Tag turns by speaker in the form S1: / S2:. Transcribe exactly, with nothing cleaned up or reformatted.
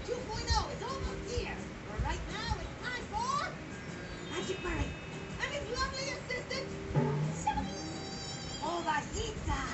S1: two point oh is almost here. But right now, it's time for Magic Murray and his lovely assistant, Sesame. All the pizza.